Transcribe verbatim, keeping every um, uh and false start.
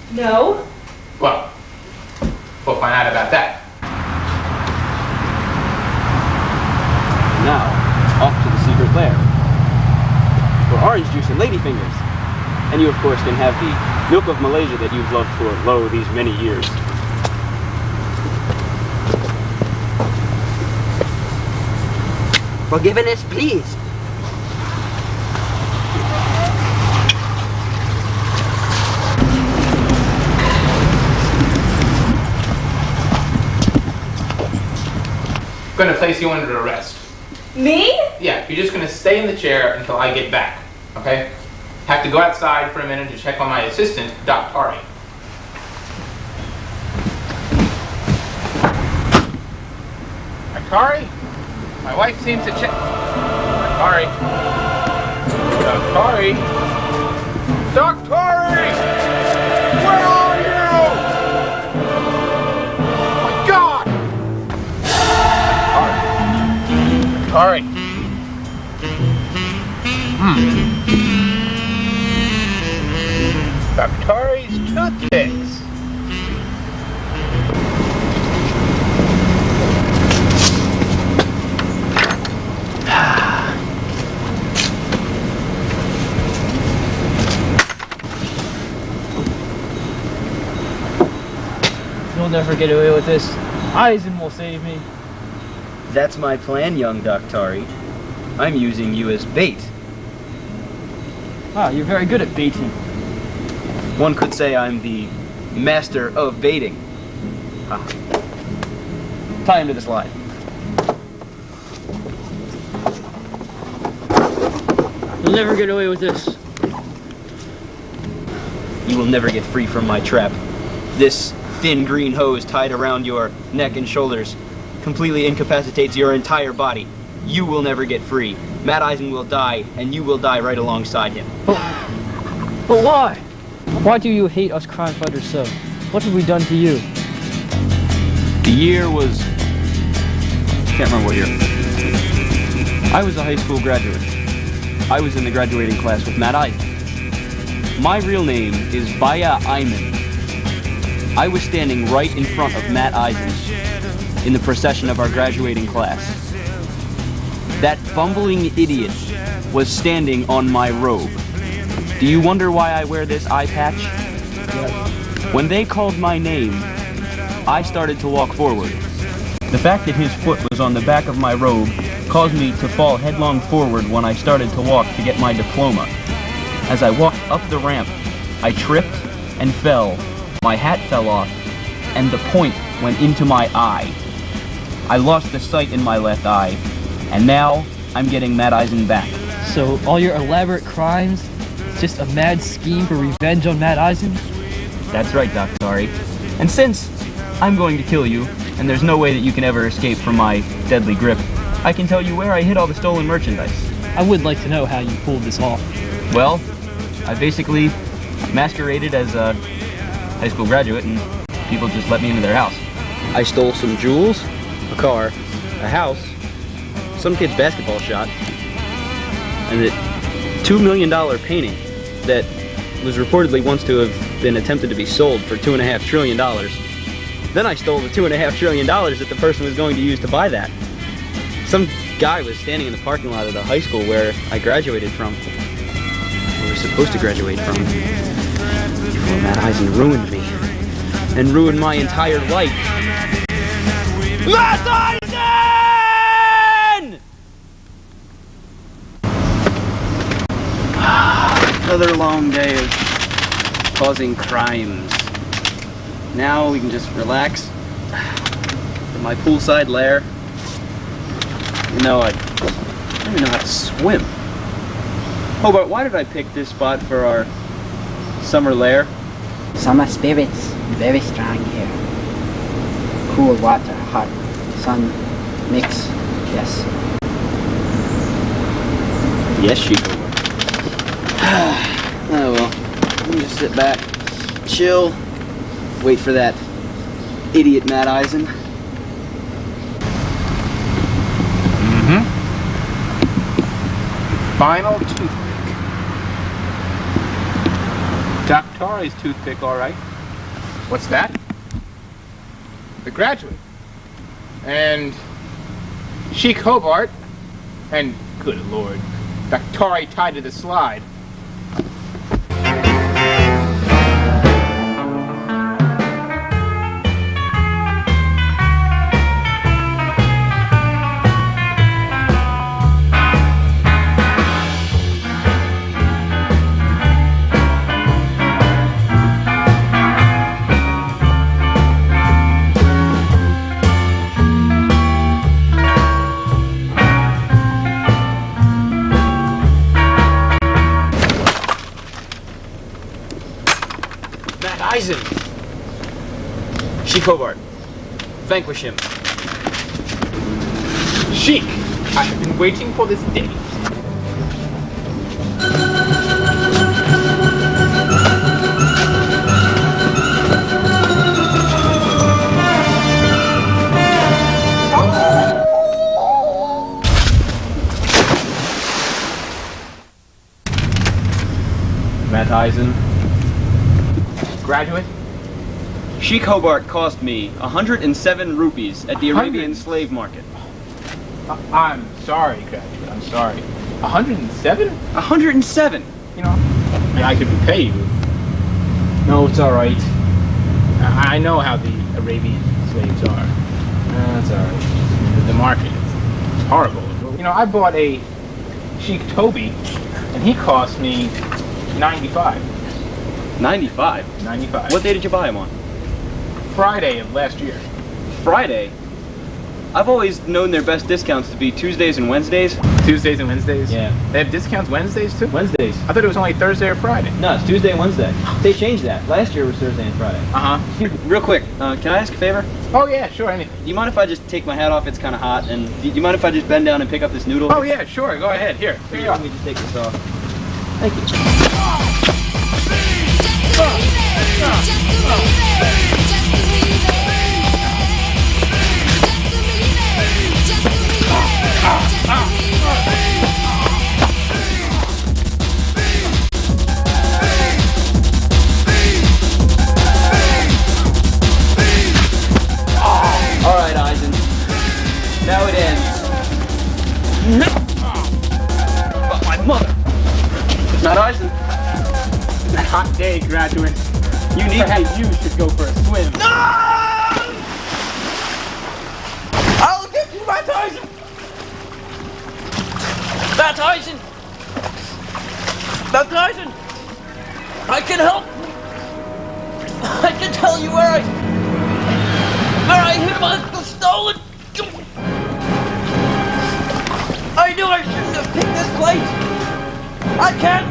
No. Well, we'll find out about that. Now, off to the secret lair for orange juice and ladyfingers. And you, of course, can have the milk of Malaysia that you've loved for, lo, these many years. Forgiveness, please. I'm gonna place you under arrest. Me? Yeah, you're just gonna stay in the chair until I get back, okay? Have to go outside for a minute to check on my assistant, Doc Tari. Doc Tari? My wife seems to check. Doc Tari? Doc Tari? Doc Tari! Where are you? Oh my God! Tari. Hmm. Doc Tari's toothpicks. You'll never get away with this. Eisen will save me. That's my plan, young Doc Tari. I'm using you as bait. Ah, you're very good at baiting. One could say I'm the master of baiting. Ah. Tie him to this line. You'll never get away with this. You will never get free from my trap. This thin green hose tied around your neck and shoulders completely incapacitates your entire body. You will never get free. Matt Eisen will die, and you will die right alongside him. But, but why? Why do you hate us crime fighters so? What have we done to you? The year was... can't remember what year. I was a high school graduate. I was in the graduating class with Matt Eisen. My real name is Baya Ayman. I was standing right in front of Matt Eisen in the procession of our graduating class. That bumbling idiot was standing on my robe. Do you wonder why I wear this eye patch? Yes. When they called my name, I started to walk forward. The fact that his foot was on the back of my robe caused me to fall headlong forward when I started to walk to get my diploma. As I walked up the ramp, I tripped and fell. My hat fell off, and the point went into my eye. I lost the sight in my left eye, and now I'm getting Matt Eisen back. So all your elaborate crimes is just a mad scheme for revenge on Matt Eisen? That's right, Doc Tari. And since I'm going to kill you, and there's no way that you can ever escape from my deadly grip, I can tell you where I hid all the stolen merchandise. I would like to know how you pulled this off. Well, I basically masqueraded as a high school graduate, and people just let me into their house. I stole some jewels, a car, a house, some kid's basketball shot, and a two million dollar painting that was reportedly once to have been attempted to be sold for two and a half trillion dollars. Then I stole the two and a half trillion dollars that the person was going to use to buy that. Some guy was standing in the parking lot of the high school where I graduated from, where we were supposed to graduate from, before Matt Eisen ruined me, and ruined my entire life. Matt Eisen! Another long day of causing crimes. Now we can just relax in my poolside lair. You know, I don't even know how to swim. Oh, but why did I pick this spot for our summer lair? Summer spirits, very strong here. Cool water, hot sun mix, yes. Yes, Chico. Oh well, let me just sit back, chill, wait for that idiot Matt Eisen. Mm-hmm. Final toothpick. Doc Tari's toothpick, all right. What's that? The Graduate. And Sheik Hobart. And, good lord, Daktari tied to the slide. Eisen! Sheik Hobart. Vanquish him. Sheik, I have been waiting for this day. Matt Eisen. Graduate? Sheik Hobart cost me one hundred seven rupees at the Arabian slave market. Uh, I'm sorry, Graduate. I'm sorry. one hundred seven? one hundred seven! You know, I mean, I could repay you. No, it's alright. I I know how the Arabian slaves are. That's alright. The, the market is horrible. You know, I bought a Sheik Toby, and he cost me ninety-five. ninety-five? ninety-five. What day did you buy him on? Friday of last year. Friday? I've always known their best discounts to be Tuesdays and Wednesdays. Tuesdays and Wednesdays? Yeah. They have discounts Wednesdays too? Wednesdays. I thought it was only Thursday or Friday. No, it's Tuesday and Wednesday. They changed that. Last year was Thursday and Friday. Uh-huh. Real quick, uh, can I ask a favor? Oh yeah, sure, anything. Do you mind if I just take my hat off? It's kind of hot. And do you mind if I just bend down and pick up this noodle? Oh yeah, sure, go ahead. Here, here you Let go. me just take this off. Thank you. Alright, Eisen. Now it ends. But my mother! Not Eisen. Hot day, Graduate. You need Perhaps me. you should go for a swim. No! I'll get you, Matt Eisen! Matt Eisen! Matt Eisen! I can help! I can tell you where I... where I hid my stolen... I knew I shouldn't have picked this place! I can't